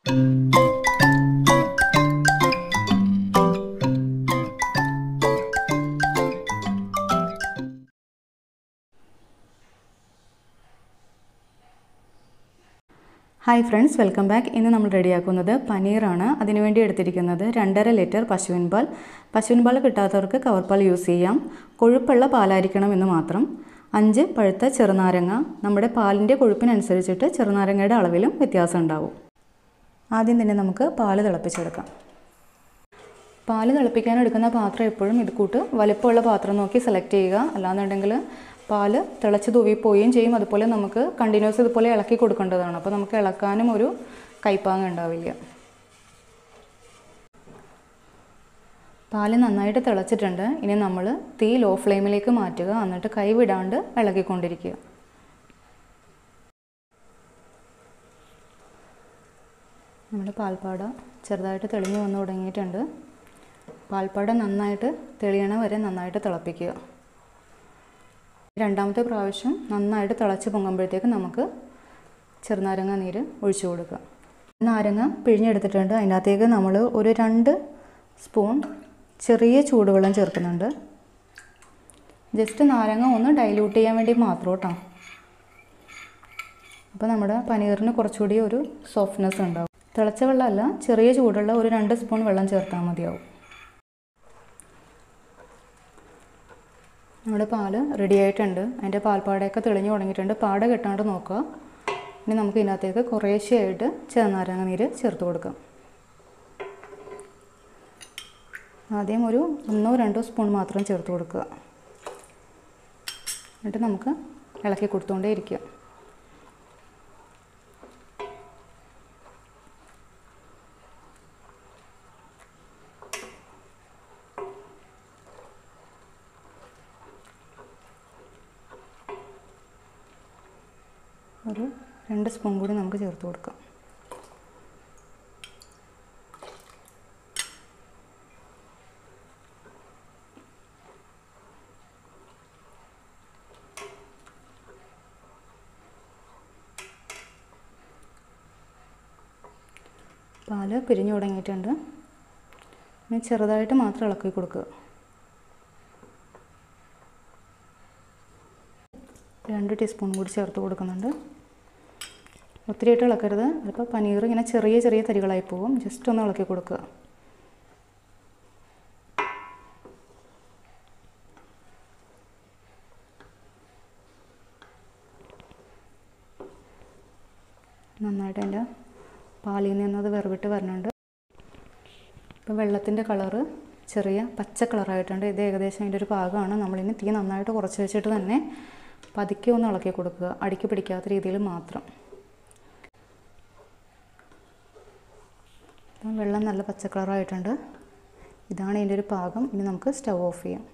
Hi friends, welcome back. ഇന്ന് നമ്മൾ റെഡിയാക്കുന്നത് പനീറാണ്. അതിനുവേണ്ടി എടുത്തിരിക്കുന്നത് 2.5 ലിറ്റർ പശുവിൻ പാൽ. പശുവിൻ പാൽ കിട്ടാത്തവർക്ക് കവർ പാൽ യൂസ് ചെയ്യാം. കൊഴുപ്പുള്ള പാലായിരിക്കണം എന്ന് മാത്രം. 5 പഴുത്ത ചെറുനാരങ്ങ. നമ്മുടെ പാലിൻ്റെ കൊഴുപ്പിനനുസരിച്ചിട്ട് ചെറുനാരങ്ങയുടെ അളവിലും വ്യത്യാസം ഉണ്ടാവും. ആദ്യം തന്നെ നമുക്ക് പാൽ തിളപ്പിച്ചെടുക്കാം. പാൽ തിളപ്പിക്കാൻ എടുക്കുന്ന പാത്രം എപ്പോഴും ഇത് കൂട്ട് വലിപ്പമുള്ള പാത്രം നോക്കി സെലക്ട് ചെയ്യുക. അല്ലാന്നുണ്ടെങ്കിൽ പാൽ തിളച്ച് തൂവിപ്പോവുകയും ചെയ്യും. അതുപോലെ നമുക്ക് കണ്ടിന്യൂസ് ഇതുപോലെ ഇളക്കി കൊടുക്കേണ്ടതാണ്. അപ്പോൾ നമുക്ക് ഇളക്കാനും ഒരു കൈപ്പാങ്ങ് ഉണ്ടാവില്ല. പാൽ നന്നായിട്ട് തിളച്ചിട്ടുണ്ട്. ഇനി നമ്മൾ തീ ലോ ഫ്ലെയിമിലേക്ക് മാറ്റുക. എന്നിട്ട് കൈ വിടാണ്ട് ഇളക്കിക്കൊണ്ടിരിക്കുക. നമ്മുടെ പാൽപ്പാട ചെറുതായിട്ട് തെളിഞ്ഞു വന്നു തുടങ്ങിയിട്ടുണ്ട്. പാൽപ്പാട നന്നായിട്ട് തെളിയണ വരെ നന്നായിട്ട് തിളപ്പിക്കുക. രണ്ടാമത്തെ പ്രാവശ്യം നന്നായിട്ട് തിളച്ച് പൊങ്ങുമ്പോഴത്തേക്ക് നമുക്ക് ചെറുനാരങ്ങ നീര് ഒഴിച്ചു കൊടുക്കുക. നാരങ്ങ പിഴിഞ്ഞെടുത്തിട്ടുണ്ട്. അതിനകത്തേക്ക് നമ്മൾ ഒരു 2 സ്പൂൺ ചെറിയ ചൂടുവെള്ളം ചേർക്കുന്നുണ്ട്. ജസ്റ്റ് നാരങ്ങ ഒന്ന് ഡൈല്യൂട്ട് ചെയ്യാൻ വേണ്ടി മാത്രം കേട്ടോ. അപ്പോൾ നമ്മുടെ പനീറിന് കുറച്ചുകൂടി ഒരു സോഫ്റ്റ്നെസ് ഉണ്ടാവും. തിളച്ച വെള്ളമല്ല, ചെറിയ ചൂടുള്ള ഒരു 2 സ്പൂൺ വെള്ളം ചേർത്താൽ മതിയാവും. നമ്മുടെ പാൽ റെഡി ആയിട്ടുണ്ട്. അതിൻ്റെ പാൽപ്പാടയൊക്കെ തെളിഞ്ഞു തുടങ്ങിയിട്ടുണ്ട്. പാട കെട്ടാണ്ട് നോക്കുക. ഇനി നമുക്ക് ഇതിനകത്തേക്ക് കുറേശ്ശെയായിട്ട് ചെറുനാരങ്ങ നീര് ചേർത്ത് കൊടുക്കാം. ആദ്യം ഒരു 1-2 സ്പൂൺ മാത്രം ചേർത്ത് കൊടുക്കുക. എന്നിട്ട് നമുക്ക് ഇളക്കി കൊടുത്തുകൊണ്ടേ ഇരിക്കുക. ഒരു 2 സ്പൂൺ കൂടി നമുക്ക് ചേർത്ത് കൊടുക്കാം. പാല് പിരിഞ്ഞു തുടങ്ങിയിട്ടുണ്ട്. ഇനി ചെറുതായിട്ട് മാത്രം ഇളക്കി കൊടുക്കുക. 2 ടീസ്പൂൺ കൂടി ചേർത്ത് കൊടുക്കുന്നുണ്ട്. ഒത്തിരിയായിട്ട് ഇളക്കരുത്. അതിപ്പോൾ പനീർ ഇങ്ങനെ ചെറിയ ചെറിയ തരികളായി പോകും. ജസ്റ്റ് ഒന്ന് ഇളക്കി കൊടുക്കുക. നന്നായിട്ട് അതിൻ്റെ പാലിൽ നിന്നത് വേർവിട്ട് വരുന്നുണ്ട്. ഇപ്പോൾ വെള്ളത്തിൻ്റെ കളറ് ചെറിയ പച്ച കളറായിട്ടുണ്ട്. ഇത് ഏകദേശം അതിൻ്റെ ഒരു പാകമാണ്. നമ്മളിനി തീ നന്നായിട്ട് കുറച്ച് വെച്ചിട്ട് തന്നെ പതുക്കെ ഒന്ന് ഇളക്കി കൊടുക്കുക. അടിക്ക് പിടിക്കാത്ത രീതിയിൽ മാത്രം. വെള്ളം നല്ല പച്ച കളറായിട്ടുണ്ട്. ഇതാണ് ഇതിൻ്റെ ഒരു പാകം. ഇനി നമുക്ക് സ്റ്റൗ ഓഫ് ചെയ്യാം.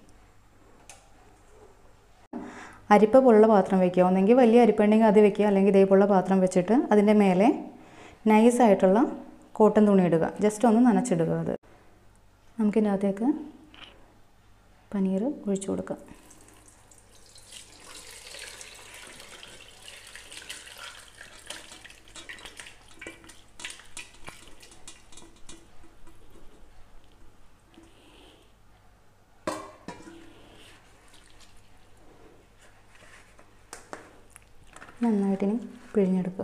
അരിപ്പ പോലുള്ള പാത്രം വയ്ക്കുക. ഒന്നെങ്കിൽ വലിയ അരിപ്പ ഉണ്ടെങ്കിൽ അത് വയ്ക്കുക. അല്ലെങ്കിൽ ഇതേപോലുള്ള പാത്രം വെച്ചിട്ട് അതിൻ്റെ മേലെ നൈസായിട്ടുള്ള കോട്ടൺ തുണി ഇടുക. ജസ്റ്റ് ഒന്ന് നനച്ചിടുക. അത് നമുക്കിതിനകത്തേക്ക് പനീർ ഒഴിച്ചു കൊടുക്കാം. നന്നായിട്ടിനി പിഴിഞ്ഞെടുക്കുക.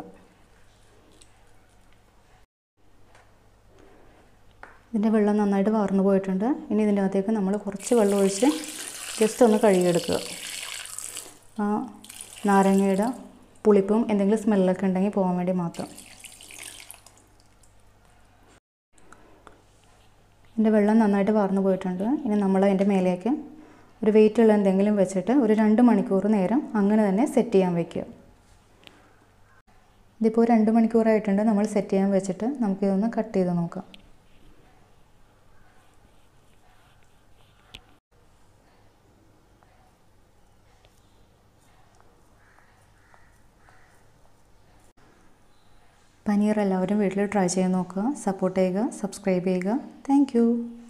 ഇതിൻ്റെ വെള്ളം നന്നായിട്ട് വാർന്നു പോയിട്ടുണ്ട്. ഇനി ഇതിൻ്റെ അകത്തേക്ക് നമ്മൾ കുറച്ച് വെള്ളം ഒഴിച്ച് ജസ്റ്റ് ഒന്ന് കഴുകിയെടുക്കുക. ആ നാരങ്ങയുടെ പുളിപ്പും എന്തെങ്കിലും സ്മെല്ലൊക്കെ ഉണ്ടെങ്കിൽ പോകാൻ വേണ്ടി മാത്രം. ഇതിൻ്റെ വെള്ളം നന്നായിട്ട് വാർന്നു പോയിട്ടുണ്ട്. ഇനി നമ്മൾ അതിൻ്റെ മേലേക്ക് ഒരു വെയിറ്റുള്ള എന്തെങ്കിലും വെച്ചിട്ട് ഒരു 2 മണിക്കൂർ നേരം അങ്ങനെ തന്നെ സെറ്റ് ചെയ്യാൻ വയ്ക്കുക. ഇതിപ്പോൾ 2 മണിക്കൂറായിട്ടുണ്ട് നമ്മൾ സെറ്റ് ചെയ്യാൻ വെച്ചിട്ട്. നമുക്കിതൊന്ന് കട്ട് ചെയ്ത് നോക്കാം. പനീർ എല്ലാവരും വീട്ടിൽ ട്രൈ ചെയ്ത് നോക്കുക. സപ്പോർട്ട് ചെയ്യുക, സബ്സ്ക്രൈബ് ചെയ്യുക. Thank U.